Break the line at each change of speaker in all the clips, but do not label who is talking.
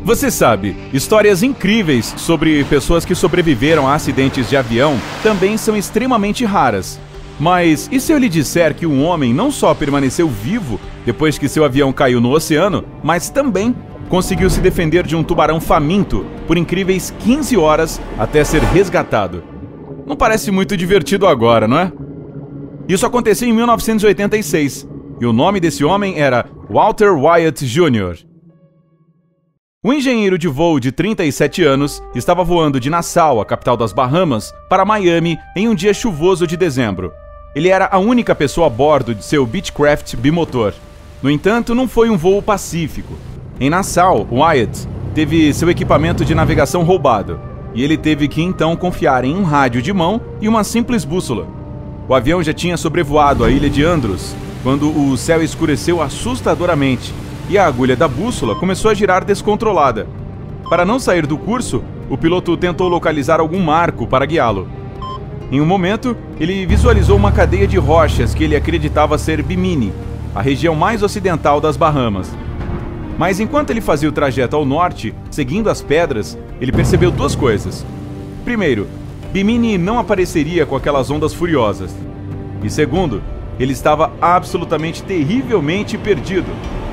Você sabe, histórias incríveis sobre pessoas que sobreviveram a acidentes de avião também são extremamente raras. Mas e se eu lhe disser que um homem não só permaneceu vivo depois que seu avião caiu no oceano, mas também conseguiu se defender de um tubarão faminto por incríveis 15 horas até ser resgatado? Não parece muito divertido agora, não é? Isso aconteceu em 1986, e o nome desse homem era Walter Wyatt Jr. Um engenheiro de voo de 37 anos estava voando de Nassau, a capital das Bahamas, para Miami em um dia chuvoso de dezembro. Ele era a única pessoa a bordo de seu Beechcraft bimotor. No entanto, não foi um voo pacífico. Em Nassau, Wyatt teve seu equipamento de navegação roubado, e ele teve que então confiar em um rádio de mão e uma simples bússola. O avião já tinha sobrevoado a ilha de Andros, quando o céu escureceu assustadoramente, e a agulha da bússola começou a girar descontrolada. Para não sair do curso, o piloto tentou localizar algum marco para guiá-lo. Em um momento, ele visualizou uma cadeia de rochas que ele acreditava ser Bimini, a região mais ocidental das Bahamas. Mas enquanto ele fazia o trajeto ao norte, seguindo as pedras, ele percebeu duas coisas. Primeiro, Bimini não apareceria com aquelas ondas furiosas. E segundo, ele estava absolutamente terrivelmente perdido.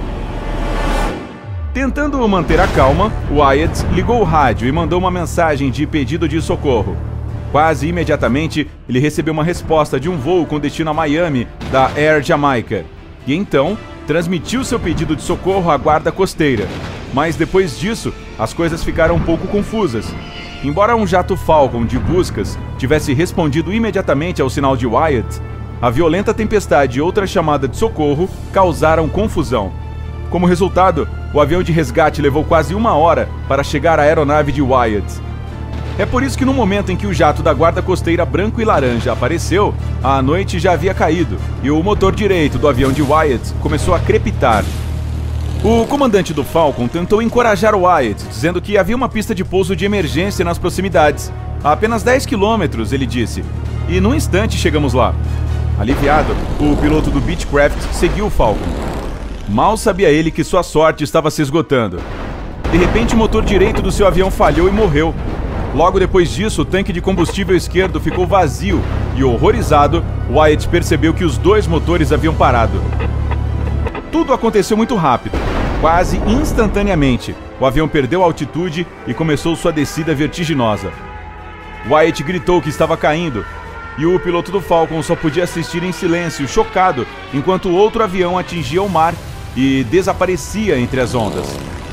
Tentando manter a calma, Wyatt ligou o rádio e mandou uma mensagem de pedido de socorro. Quase imediatamente, ele recebeu uma resposta de um voo com destino a Miami, da Air Jamaica, e então transmitiu seu pedido de socorro à guarda costeira. Mas depois disso, as coisas ficaram um pouco confusas. Embora um jato Falcon de buscas tivesse respondido imediatamente ao sinal de Wyatt, a violenta tempestade e outra chamada de socorro causaram confusão. Como resultado, o avião de resgate levou quase uma hora para chegar à aeronave de Wyatt. É por isso que no momento em que o jato da guarda costeira branco e laranja apareceu, a noite já havia caído e o motor direito do avião de Wyatt começou a crepitar. O comandante do Falcon tentou encorajar Wyatt, dizendo que havia uma pista de pouso de emergência nas proximidades. A apenas 10 quilômetros, ele disse. E num instante chegamos lá. Aliviado, o piloto do Beechcraft seguiu o Falcon. Mal sabia ele que sua sorte estava se esgotando. De repente, o motor direito do seu avião falhou e morreu. Logo depois disso, o tanque de combustível esquerdo ficou vazio e, horrorizado, Wyatt percebeu que os dois motores haviam parado. Tudo aconteceu muito rápido. Quase instantaneamente, o avião perdeu altitude e começou sua descida vertiginosa. Wyatt gritou que estava caindo, e o piloto do Falcon só podia assistir em silêncio, chocado, enquanto outro avião atingia o mar e desaparecia entre as ondas.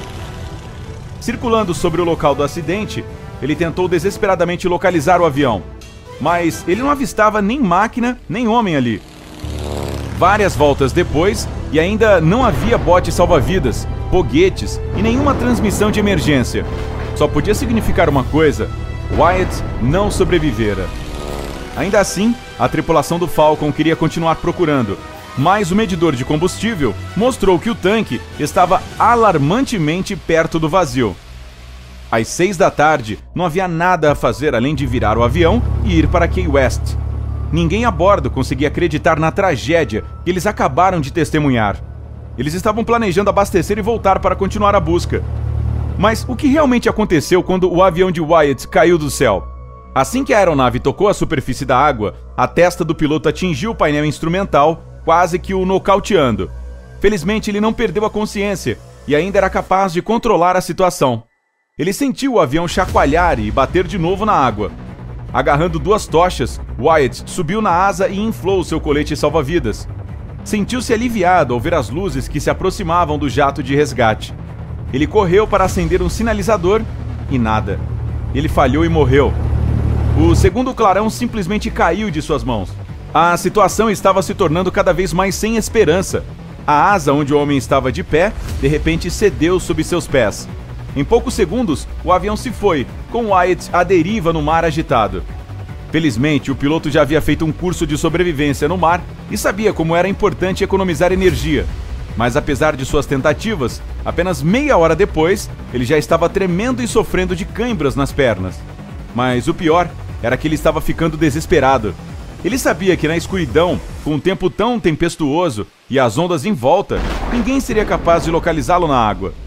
Circulando sobre o local do acidente, ele tentou desesperadamente localizar o avião, mas ele não avistava nem máquina, nem homem ali. Várias voltas depois, e ainda não havia bote salva-vidas, foguetes e nenhuma transmissão de emergência. Só podia significar uma coisa: Wyatt não sobrevivera. Ainda assim, a tripulação do Falcon queria continuar procurando, mas o medidor de combustível mostrou que o tanque estava alarmantemente perto do vazio. Às 6 da tarde, não havia nada a fazer além de virar o avião e ir para Key West. Ninguém a bordo conseguia acreditar na tragédia que eles acabaram de testemunhar. Eles estavam planejando abastecer e voltar para continuar a busca. Mas o que realmente aconteceu quando o avião de Wyatt caiu do céu? Assim que a aeronave tocou a superfície da água, a testa do piloto atingiu o painel instrumental, quase que o nocauteando. Felizmente, ele não perdeu a consciência e ainda era capaz de controlar a situação. Ele sentiu o avião chacoalhar e bater de novo na água. Agarrando duas tochas, Wyatt subiu na asa e inflou seu colete salva-vidas. Sentiu-se aliviado ao ver as luzes que se aproximavam do jato de resgate. Ele correu para acender um sinalizador e nada. Ele falhou e morreu. O segundo clarão simplesmente caiu de suas mãos. A situação estava se tornando cada vez mais sem esperança. A asa onde o homem estava de pé, de repente cedeu sob seus pés. Em poucos segundos, o avião se foi, com Wyatt à deriva no mar agitado. Felizmente, o piloto já havia feito um curso de sobrevivência no mar e sabia como era importante economizar energia. Mas apesar de suas tentativas, apenas meia hora depois, ele já estava tremendo e sofrendo de cãibras nas pernas. Mas o pior era que ele estava ficando desesperado. Ele sabia que na escuridão, com um tempo tão tempestuoso e as ondas em volta, ninguém seria capaz de localizá-lo na água.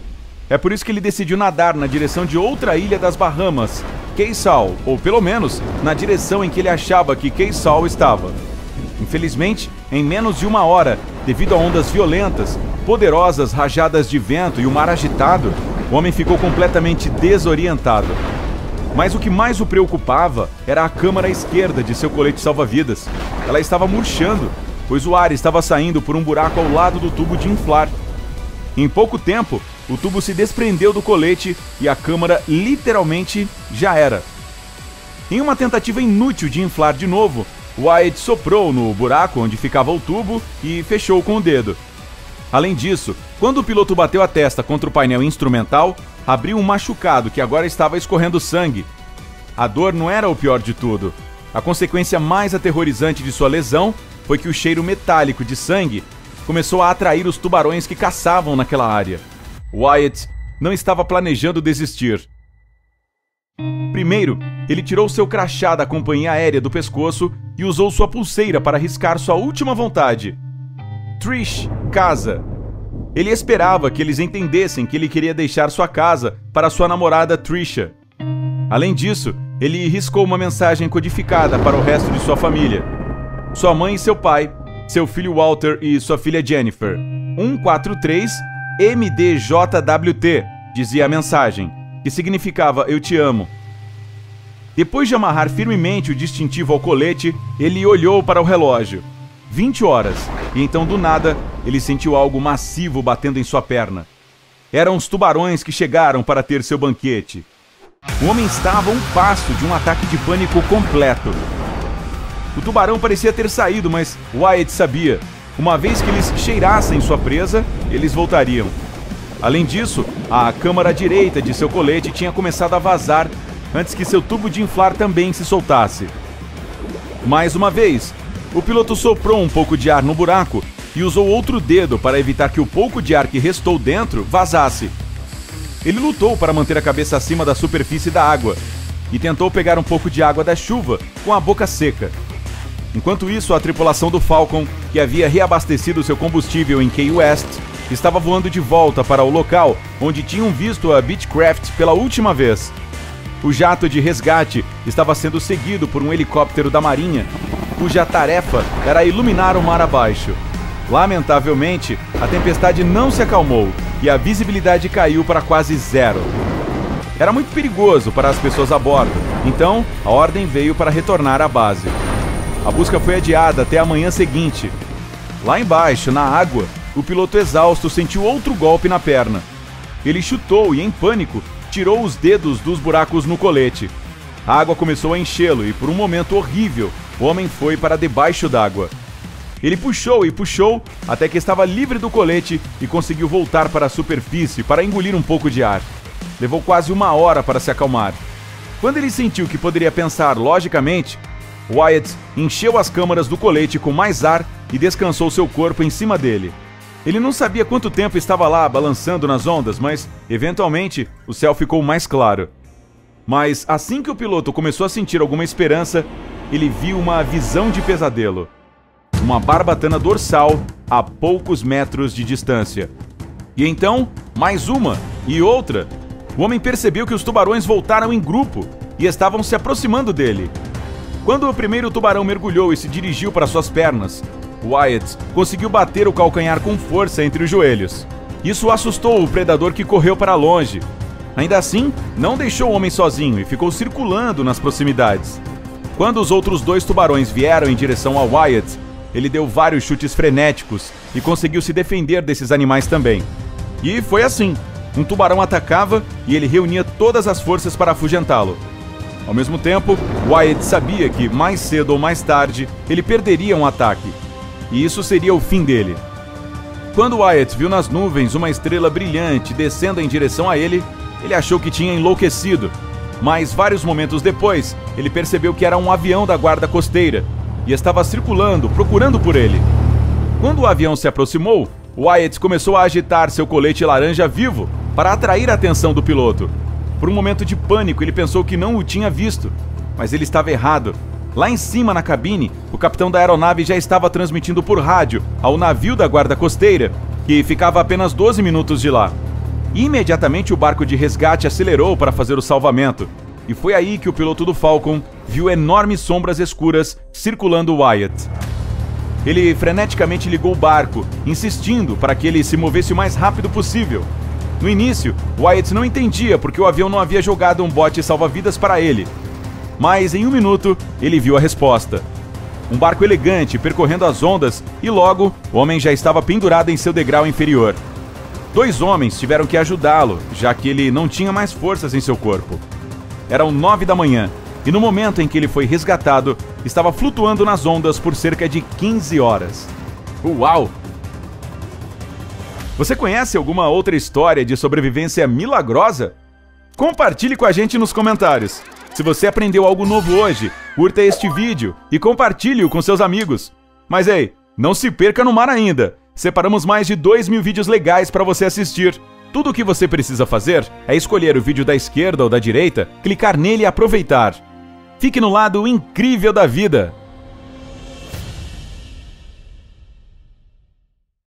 É por isso que ele decidiu nadar na direção de outra ilha das Bahamas, Cay Sal, ou pelo menos na direção em que ele achava que Cay Sal estava. Infelizmente, em menos de uma hora, devido a ondas violentas, poderosas rajadas de vento e o mar agitado, o homem ficou completamente desorientado. Mas o que mais o preocupava era a câmara esquerda de seu colete salva-vidas. Ela estava murchando, pois o ar estava saindo por um buraco ao lado do tubo de inflar. Em pouco tempo, o tubo se desprendeu do colete e a câmara literalmente já era. Em uma tentativa inútil de inflar de novo, Wyatt soprou no buraco onde ficava o tubo e fechou com o dedo. Além disso, quando o piloto bateu a testa contra o painel instrumental, abriu um machucado que agora estava escorrendo sangue. A dor não era o pior de tudo. A consequência mais aterrorizante de sua lesão foi que o cheiro metálico de sangue começou a atrair os tubarões que caçavam naquela área. Wyatt não estava planejando desistir. Primeiro, ele tirou seu crachá da companhia aérea do pescoço e usou sua pulseira para riscar sua última vontade. Trish, casa. Ele esperava que eles entendessem que ele queria deixar sua casa para sua namorada Trisha. Além disso, ele riscou uma mensagem codificada para o resto de sua família. Sua mãe e seu pai, seu filho Walter e sua filha Jennifer. 143 MDJWT, dizia a mensagem, que significava eu te amo. Depois de amarrar firmemente o distintivo ao colete, ele olhou para o relógio. 20 horas, e então do nada, ele sentiu algo massivo batendo em sua perna. Eram os tubarões que chegaram para ter seu banquete. O homem estava a um passo de um ataque de pânico completo. O tubarão parecia ter saído, mas Wyatt sabia. Uma vez que eles cheirassem sua presa, eles voltariam. Além disso, a câmara direita de seu colete tinha começado a vazar antes que seu tubo de inflar também se soltasse. Mais uma vez, o piloto soprou um pouco de ar no buraco e usou outro dedo para evitar que o pouco de ar que restou dentro vazasse. Ele lutou para manter a cabeça acima da superfície da água e tentou pegar um pouco de água da chuva com a boca seca. Enquanto isso, a tripulação do Falcon, que havia reabastecido seu combustível em Key West, estava voando de volta para o local onde tinham visto a Beechcraft pela última vez. O jato de resgate estava sendo seguido por um helicóptero da Marinha, cuja tarefa era iluminar o mar abaixo. Lamentavelmente, a tempestade não se acalmou e a visibilidade caiu para quase zero. Era muito perigoso para as pessoas a bordo, então a ordem veio para retornar à base. A busca foi adiada até a manhã seguinte. Lá embaixo, na água, o piloto exausto sentiu outro golpe na perna. Ele chutou e, em pânico, tirou os dedos dos buracos no colete. A água começou a enchê-lo e, por um momento horrível, o homem foi para debaixo d'água. Ele puxou e puxou até que estava livre do colete e conseguiu voltar para a superfície para engolir um pouco de ar. Levou quase uma hora para se acalmar. Quando ele sentiu que poderia pensar logicamente, Wyatt encheu as câmaras do colete com mais ar e descansou seu corpo em cima dele. Ele não sabia quanto tempo estava lá balançando nas ondas, mas, eventualmente, o céu ficou mais claro. Mas, assim que o piloto começou a sentir alguma esperança, ele viu uma visão de pesadelo. Uma barbatana dorsal a poucos metros de distância. E então, mais uma e outra. O homem percebeu que os tubarões voltaram em grupo e estavam se aproximando dele. Quando o primeiro tubarão mergulhou e se dirigiu para suas pernas, Wyatt conseguiu bater o calcanhar com força entre os joelhos. Isso assustou o predador, que correu para longe. Ainda assim, não deixou o homem sozinho e ficou circulando nas proximidades. Quando os outros dois tubarões vieram em direção a Wyatt, ele deu vários chutes frenéticos e conseguiu se defender desses animais também. E foi assim. Um tubarão atacava e ele reunia todas as forças para afugentá-lo. Ao mesmo tempo, Wyatt sabia que, mais cedo ou mais tarde, ele perderia um ataque. E isso seria o fim dele. Quando Wyatt viu nas nuvens uma estrela brilhante descendo em direção a ele, ele achou que tinha enlouquecido. Mas, vários momentos depois, ele percebeu que era um avião da guarda costeira e estava circulando, procurando por ele. Quando o avião se aproximou, Wyatt começou a agitar seu colete laranja vivo para atrair a atenção do piloto. Por um momento de pânico, ele pensou que não o tinha visto, mas ele estava errado. Lá em cima, na cabine, o capitão da aeronave já estava transmitindo por rádio ao navio da guarda costeira, que ficava a apenas 12 minutos de lá. E imediatamente o barco de resgate acelerou para fazer o salvamento. E foi aí que o piloto do Falcon viu enormes sombras escuras circulando Wyatt. Ele freneticamente ligou o barco, insistindo para que ele se movesse o mais rápido possível. No início, Wyatt não entendia porque o avião não havia jogado um bote salva-vidas para ele. Mas em 1 minuto, ele viu a resposta. Um barco elegante percorrendo as ondas e logo, o homem já estava pendurado em seu degrau inferior. 2 homens tiveram que ajudá-lo, já que ele não tinha mais forças em seu corpo. Eram 9 da manhã, e no momento em que ele foi resgatado, estava flutuando nas ondas por cerca de 15 horas. Uau! Você conhece alguma outra história de sobrevivência milagrosa? Compartilhe com a gente nos comentários. Se você aprendeu algo novo hoje, curta este vídeo e compartilhe-o com seus amigos. Mas ei, não se perca no mar ainda! Separamos mais de 2.000 vídeos legais para você assistir. Tudo o que você precisa fazer é escolher o vídeo da esquerda ou da direita, clicar nele e aproveitar. Fique no lado incrível da vida!